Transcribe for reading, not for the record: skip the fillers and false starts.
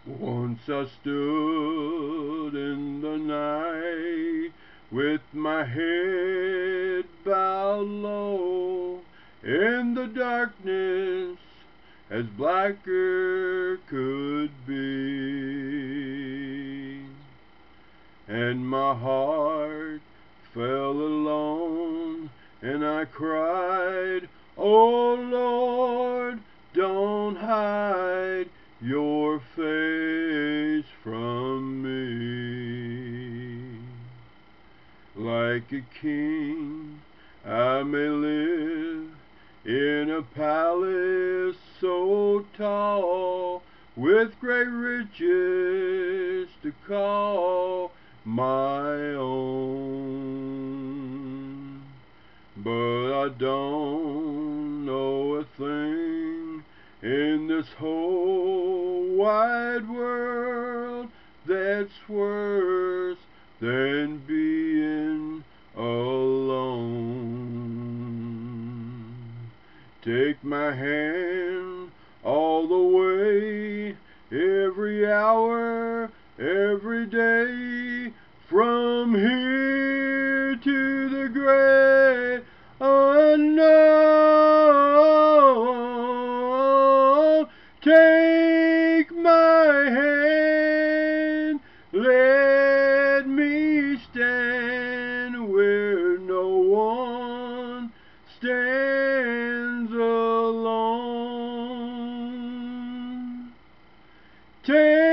Once I stood in the night with my head bowed low in the darkness as blacker could be, and my heart fell alone and I cried, "Oh Lord, don't hide your face from me." Like a king I may live in a palace so tall, with great riches to call my own, but I don't know a thing in this whole wide world that's worse than being alone. Take my hand all the way, every hour, every day, from here to the great unknown. Take my hand, let me stand where no one stands alone. Take